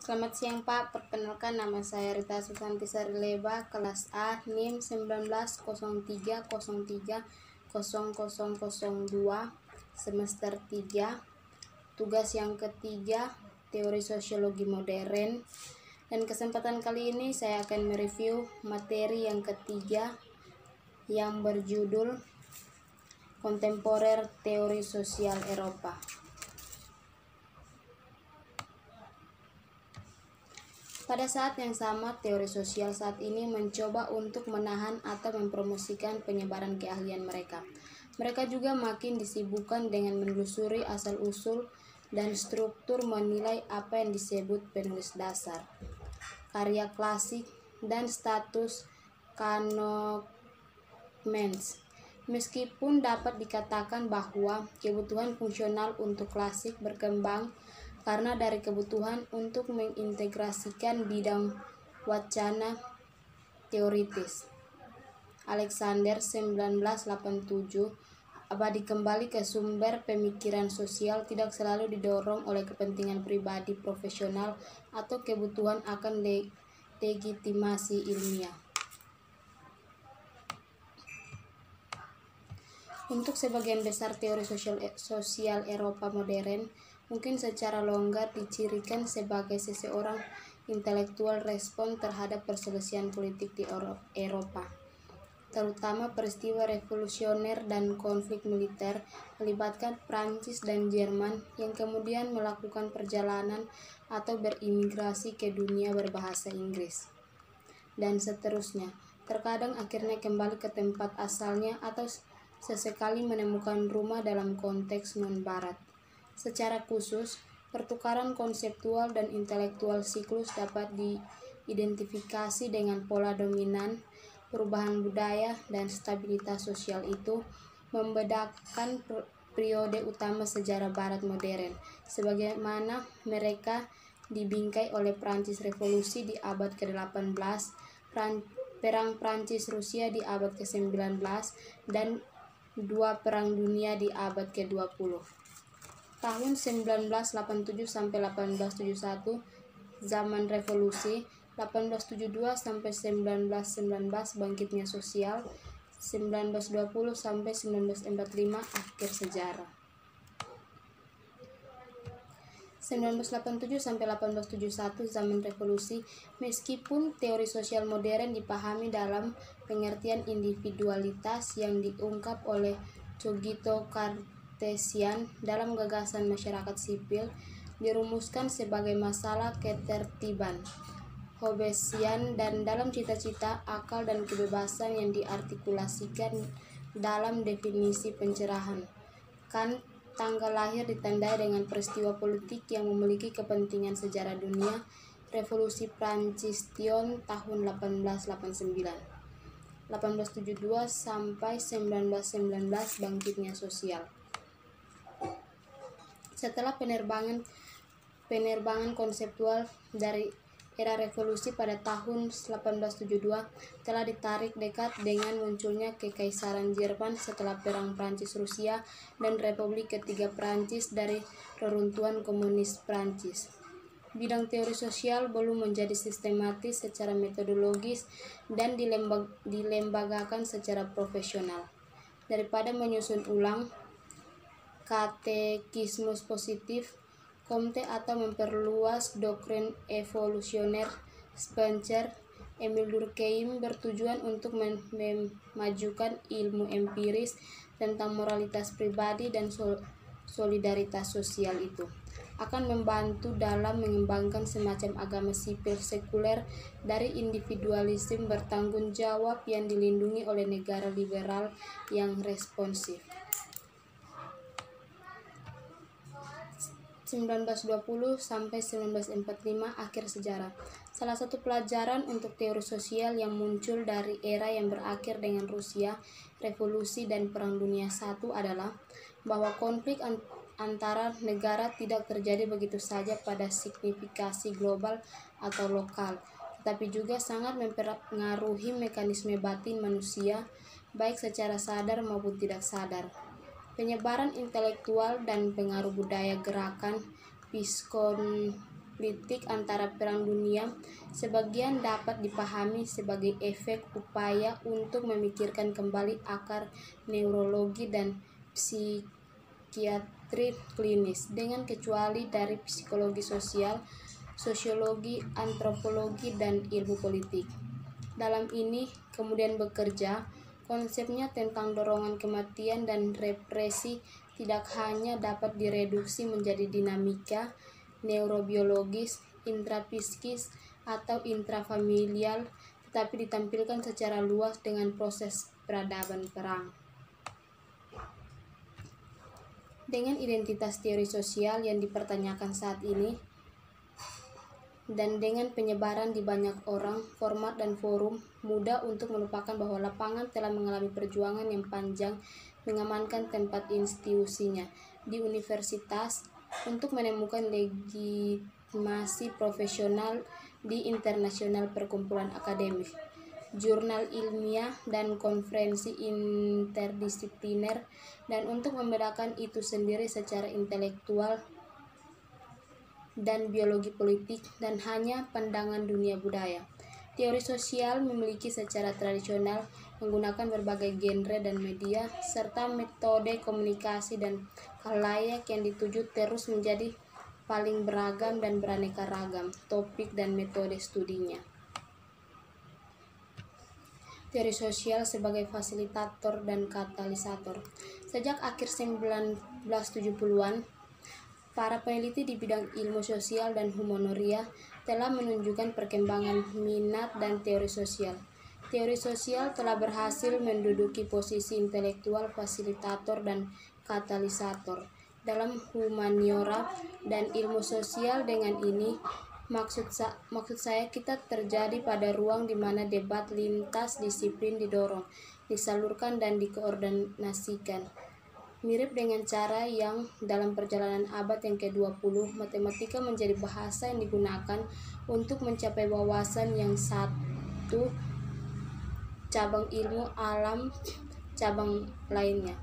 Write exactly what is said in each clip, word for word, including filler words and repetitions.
Selamat siang Pak, perkenalkan nama saya Rita Susanti Sarileba, kelas A, N I M sembilan belas nol tiga nol tiga nol nol nol dua, semester tiga. Tugas yang ketiga, teori sosiologi modern. Dan kesempatan kali ini saya akan mereview materi yang ketiga yang berjudul Kontemporer Teori Sosial Eropa. Pada saat yang sama, teori sosial saat ini mencoba untuk menahan atau mempromosikan penyebaran keahlian mereka. Mereka juga makin disibukkan dengan menelusuri asal-usul dan struktur menilai apa yang disebut penulis dasar, karya klasik, dan status kanonmens. Meskipun dapat dikatakan bahwa kebutuhan fungsional untuk klasik berkembang karena dari kebutuhan untuk mengintegrasikan bidang wacana teoritis. Alexander sembilan belas delapan puluh tujuh, abadi kembali ke sumber pemikiran sosial tidak selalu didorong oleh kepentingan pribadi profesional atau kebutuhan akan le- legitimasi ilmiah. Untuk sebagian besar teori sosial, sosial Eropa modern, mungkin secara longgar dicirikan sebagai seseorang intelektual respon terhadap perselisihan politik di Eropa, terutama peristiwa revolusioner dan konflik militer melibatkan Prancis dan Jerman yang kemudian melakukan perjalanan atau berimigrasi ke dunia berbahasa Inggris, dan seterusnya. Terkadang akhirnya kembali ke tempat asalnya atau sesekali menemukan rumah dalam konteks non-barat. Secara khusus, pertukaran konseptual dan intelektual siklus dapat diidentifikasi dengan pola dominan, perubahan budaya, dan stabilitas sosial itu membedakan periode utama sejarah barat modern, sebagaimana mereka dibingkai oleh Prancis Revolusi di abad ke delapan belas, Perang Prancis-Rusia di abad ke sembilan belas, dan dua perang dunia di abad ke dua puluh. Tahun sembilan belas delapan puluh tujuh sampai delapan belas tujuh puluh satu, zaman revolusi. Delapan belas tujuh puluh dua sampai sembilan belas sembilan belas, bangkitnya sosial. Sembilan belas dua puluh sampai sembilan belas empat puluh lima, akhir sejarah. Sembilan belas delapan puluh tujuh sampai delapan belas tujuh puluh satu, zaman revolusi. Meskipun teori sosial modern dipahami dalam pengertian individualitas yang diungkap oleh Cogito Cartesian dalam gagasan masyarakat sipil, dirumuskan sebagai masalah ketertiban Hobbesian, dan dalam cita-cita, akal, dan kebebasan yang diartikulasikan dalam definisi pencerahan. Kan tanggal lahir ditandai dengan peristiwa politik yang memiliki kepentingan sejarah dunia, Revolusi Prancis Tion tahun delapan belas delapan puluh sembilan. delapan belas tujuh puluh dua sampai sembilan belas sembilan belas, bangkitnya sosial. Setelah penerbangan penerbangan konseptual dari era revolusi pada tahun delapan belas tujuh puluh dua telah ditarik dekat dengan munculnya Kekaisaran Jerman setelah Perang Prancis-Rusia dan Republik Ketiga Prancis dari reruntuhan komunis Prancis. Bidang teori sosial belum menjadi sistematis secara metodologis dan dilembag, dilembagakan secara profesional. Daripada menyusun ulang katekismus positif Comte atau memperluas doktrin evolusioner, Spencer, Emile Durkheim bertujuan untuk memajukan ilmu empiris tentang moralitas pribadi dan solidaritas sosial itu akan membantu dalam mengembangkan semacam agama sipil sekuler dari individualisme bertanggung jawab yang dilindungi oleh negara liberal yang responsif. sembilan belas dua puluh sampai sembilan belas empat puluh lima, akhir sejarah. Salah satu pelajaran untuk teori sosial yang muncul dari era yang berakhir dengan Rusia, Revolusi, dan Perang Dunia Satu adalah bahwa konflik antara negara tidak terjadi begitu saja pada signifikasi global atau lokal, tetapi juga sangat mempengaruhi mekanisme batin manusia, baik secara sadar maupun tidak sadar. Penyebaran intelektual dan pengaruh budaya gerakan Viscount politik antara Perang Dunia, sebagian dapat dipahami sebagai efek upaya untuk memikirkan kembali akar neurologi dan psikiatri klinis, dengan kecuali dari psikologi sosial, sosiologi, antropologi, dan ilmu politik. Dalam ini kemudian bekerja, konsepnya tentang dorongan kematian dan represi tidak hanya dapat direduksi menjadi dinamika neurobiologis, intrapsikis, atau intrafamilial, tetapi ditampilkan secara luas dengan proses peradaban perang. Dengan identitas teori sosial yang dipertanyakan saat ini, dan dengan penyebaran di banyak orang, format dan forum, mudah untuk melupakan bahwa lapangan telah mengalami perjuangan yang panjang mengamankan tempat institusinya di universitas untuk menemukan legitimasi profesional di internasional perkumpulan akademik, jurnal ilmiah, dan konferensi interdisipliner, dan untuk membedakan itu sendiri secara intelektual dan biologi politik dan hanya pandangan dunia budaya. Teori sosial memiliki secara tradisional menggunakan berbagai genre dan media, serta metode komunikasi dan khalayak yang dituju terus menjadi paling beragam dan beraneka ragam topik dan metode studinya. Teori sosial sebagai fasilitator dan katalisator. Sejak akhir sembilan belas tujuh puluhan, para peneliti di bidang ilmu sosial dan humanoria telah menunjukkan perkembangan minat dan teori sosial. Teori sosial telah berhasil menduduki posisi intelektual fasilitator dan katalisator dalam humaniora dan ilmu sosial. Dengan ini, maksud, sa maksud saya kita terjadi pada ruang di mana debat lintas disiplin didorong, disalurkan, dan dikoordinasikan. Mirip dengan cara yang dalam perjalanan abad yang ke dua puluh, matematika menjadi bahasa yang digunakan untuk mencapai wawasan yang satu cabang ilmu alam cabang lainnya.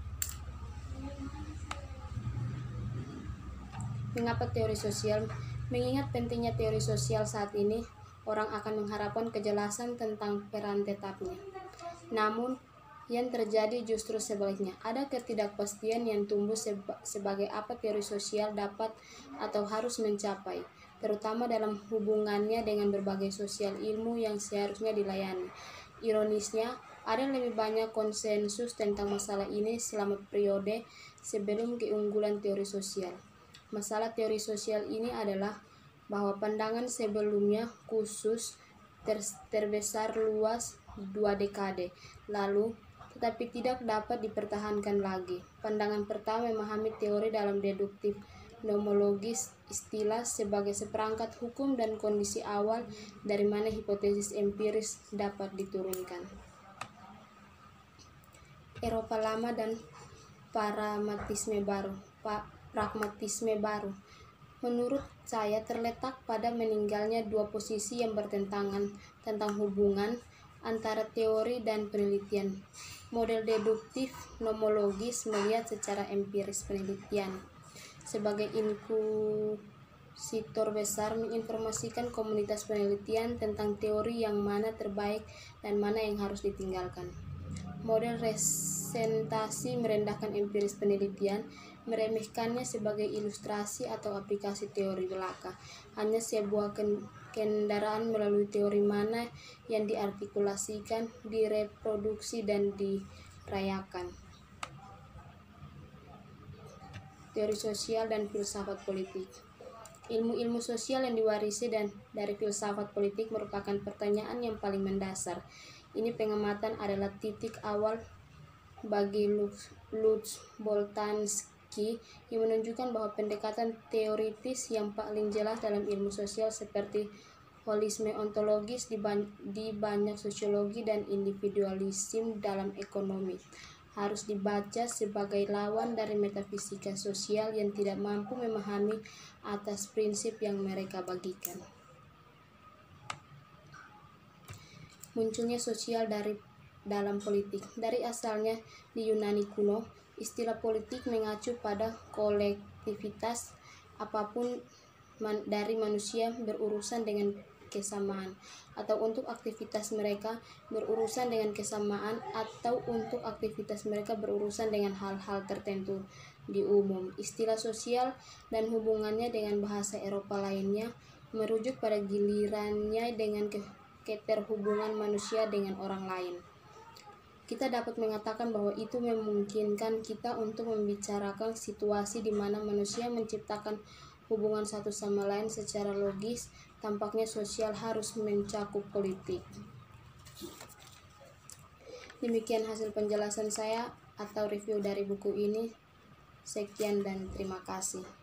Mengapa teori sosial? Mengingat pentingnya teori sosial saat ini, orang akan mengharapkan kejelasan tentang peran tetapnya. Namun, yang terjadi justru sebaliknya. Ada ketidakpastian yang tumbuh seba sebagai apa teori sosial dapat atau harus mencapai, terutama dalam hubungannya dengan berbagai sosial ilmu yang seharusnya dilayani. Ironisnya, ada lebih banyak konsensus tentang masalah ini selama periode sebelum keunggulan teori sosial. Masalah teori sosial ini adalah bahwa pandangan sebelumnya khusus ter terbesar luas dua dekade lalu, tetapi tidak dapat dipertahankan lagi. Pandangan pertama memahami teori dalam deduktif nomologis, istilah sebagai seperangkat hukum dan kondisi awal dari mana hipotesis empiris dapat diturunkan. Eropa lama dan pragmatisme baru. Pa, pragmatisme baru. Menurut saya terletak pada meninggalnya dua posisi yang bertentangan tentang hubungan antara teori dan penelitian. Model deduktif nomologis melihat secara empiris penelitian sebagai inkusitor besar, menginformasikan komunitas penelitian tentang teori yang mana terbaik dan mana yang harus ditinggalkan. Model resentasi merendahkan empiris penelitian, meremehkannya sebagai ilustrasi atau aplikasi teori belaka, hanya sebuah kendaraan melalui teori mana yang diartikulasikan, direproduksi, dan dirayakan. Teori sosial dan filsafat politik. Ilmu-ilmu sosial yang diwarisi dan dari filsafat politik merupakan pertanyaan yang paling mendasar. Ini pengamatan adalah titik awal bagi Lutz Boltanski yang menunjukkan bahwa pendekatan teoritis yang paling jelas dalam ilmu sosial seperti holisme ontologis di, ban di banyak sosiologi dan individualisme dalam ekonomi harus dibaca sebagai lawan dari metafisika sosial yang tidak mampu memahami atas prinsip yang mereka bagikan. Munculnya sosial dari dalam politik. Dari asalnya di Yunani kuno, istilah politik mengacu pada kolektivitas apapun man, dari manusia berurusan dengan kesamaan, atau untuk aktivitas mereka berurusan dengan kesamaan, atau untuk aktivitas mereka berurusan dengan hal-hal tertentu di umum. Istilah sosial dan hubungannya dengan bahasa Eropa lainnya merujuk pada gilirannya dengan ke keterhubungan manusia dengan orang lain. Kita dapat mengatakan bahwa itu memungkinkan kita untuk membicarakan situasi di mana manusia menciptakan hubungan satu sama lain secara logis. Tampaknya sosial harus mencakup politik. Demikian hasil penjelasan saya atau review dari buku ini. Sekian dan terima kasih.